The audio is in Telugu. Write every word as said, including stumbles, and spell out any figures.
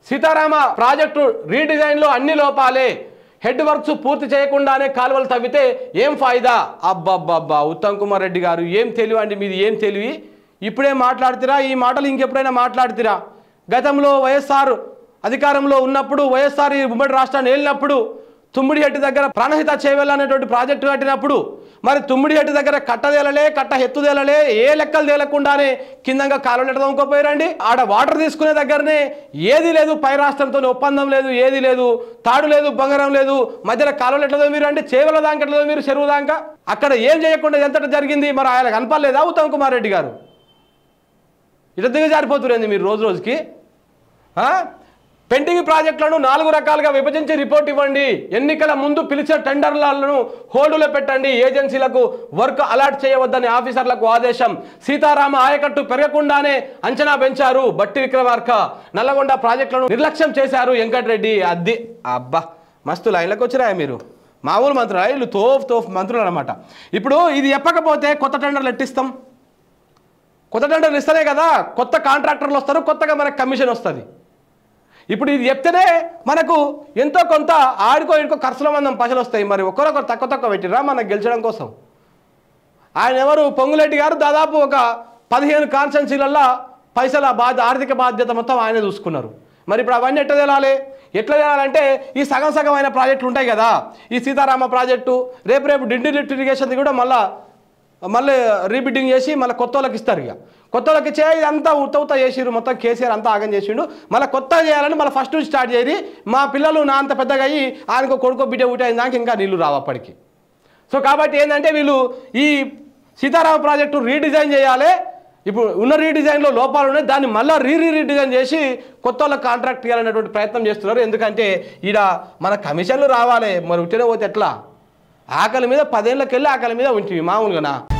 సీతారామ ప్రాజెక్టు రీడిజైన్లో అన్ని లోపాలే, హెడ్ వర్క్స్ పూర్తి చేయకుండానే కాలువలు తవ్వితే ఏం ఫాయిదా? అబ్బబ్బబ్బా ఉత్తమ్ కుమార్ రెడ్డి గారు ఏం తెలివి అండి మీది, ఏం తెలివి! ఇప్పుడే మాట్లాడుతురా ఈ మాటలు, ఇంకెప్పుడైనా మాట్లాడుతురా? గతంలో వైఎస్ఆర్ అధికారంలో ఉన్నప్పుడు, వైఎస్ఆర్ ఈ ఉమ్మడి రాష్ట్రాన్ని ఏలినప్పుడు తుమ్మిడిహెట్టి దగ్గర ప్రాణహిత చేవెళ్ళ అనేటువంటి ప్రాజెక్టు కట్టినప్పుడు మరి తుమ్మిడిహెట్టి దగ్గర కట్టదేలలే, కట్ట ఎత్తుదేలలే, ఏ లెక్కలు తేలకుండానే కిందంగా కాలువలు ఎట్లా తోముకోపోయారండి? ఆడ వాటర్ తీసుకునే దగ్గరనే ఏది లేదు, పై రాష్ట్రంతో ఒప్పందం లేదు, ఏది లేదు, తాడు లేదు, బంగారం లేదు, మధ్యలో కాలువలు ఎట్లా మీరు అంటే చేవెళ్ళ దాకా ఎట్లా మీరు చెరువు దాకా అక్కడ ఏం చేయకుండా ఎంత జరిగింది? మరి ఆయన కనపడలేదా ఉత్తమ్ కుమార్ రెడ్డి గారు? ఇట్లా దిగజారిపోతురేంది మీరు రోజు రోజుకి? పెండింగ్ ప్రాజెక్టులను నాలుగు రకాలుగా విభజించి రిపోర్ట్ ఇవ్వండి, ఎన్నికల ముందు పిలిచిన టెండర్లను హోల్డులో పెట్టండి, ఏజెన్సీలకు వర్క్ అలాట్ చేయవద్దని ఆఫీసర్లకు ఆదేశం. సీతారామ ఆయకట్టు పెరగకుండానే అంచనా పెంచారు బట్టి విక్రమార్క, నల్లగొండ ప్రాజెక్టులను నిర్లక్ష్యం చేశారు వెంకటరెడ్డి. అద్ది అబ్బా మస్తు లైన్లకు వచ్చిరాయా మీరు, మామూలు మంత్రులు వీళ్ళు తోఫ్ తోఫ్ మంత్రులు అనమాట. ఇప్పుడు ఇది చెప్పకపోతే కొత్త టెండర్లు ఎట్టిస్తాం? కొత్త టెండర్లు ఇస్తేనే కదా కొత్త కాంట్రాక్టర్లు వస్తారు, కొత్తగా మనకు కమిషన్ వస్తుంది. ఇప్పుడు ఇది చెప్తేనే మనకు ఎంతో కొంత ఆడుకో ఇడుకో ఖర్చుల మందం పైసలు వస్తాయి. మరి ఒకరొకరు తక్కువ తక్కువ పెట్టిరా మనకు గెలిచడం కోసం? ఆయన ఎవరు? పొంగులేటి గారు దాదాపు ఒక పదిహేను కాన్స్టెన్సీలల్లో పైసల బాధ్యత, ఆర్థిక బాధ్యత మొత్తం ఆయనే చూసుకున్నారు. మరి ఇప్పుడు అవన్నీ ఎట్లా తేలాలి? ఎట్లా తేలాలంటే ఈ సగం సగమైన ప్రాజెక్టులు ఉంటాయి కదా, ఈ సీతారామ ప్రాజెక్టు రేపు రేపు డిండి లిఫ్ట్ ఇరిగేషన్ది కూడా మళ్ళీ మళ్ళీ రీబిడ్డింగ్ చేసి మళ్ళీ కొత్త వాళ్ళకి ఇస్తారు. ఇక కొత్త వాళ్ళకి ఇచ్చే ఇదంతా ఉత్త ఉత్త చేసిరు, మొత్తం కేసీఆర్ అంతా ఆగం చేసిండు. మళ్ళీ కొత్తగా చేయాలని మళ్ళీ ఫస్ట్ నుంచి స్టార్ట్ చేయరి. మా పిల్లలు నా అంత పెద్దగా అయ్యి ఆయనకు కొడుకో బిడ్డ ఊట అయిన దాకా ఇంకా నీళ్ళు రావు అప్పటికి. సో కాబట్టి ఏంటంటే వీళ్ళు ఈ సీతారామ ప్రాజెక్టు రీడిజైన్ చేయాలి. ఇప్పుడు ఉన్న రీడిజైన్లో లోపాలు ఉన్నాయి, దాన్ని మళ్ళీ రీ రీ రీడిజైన్ చేసి కొత్త వాళ్ళకి కాంట్రాక్ట్ చేయాలనేటువంటి ప్రయత్నం చేస్తున్నారు. ఎందుకంటే ఈడ మన కమిషన్లు రావాలి, మరి ఉట్టిన పోతే ఎట్లా? ఆకలి మీద పదేళ్ళకెళ్ళి ఆకలి మీద ఉంటుంది మామూలుగా.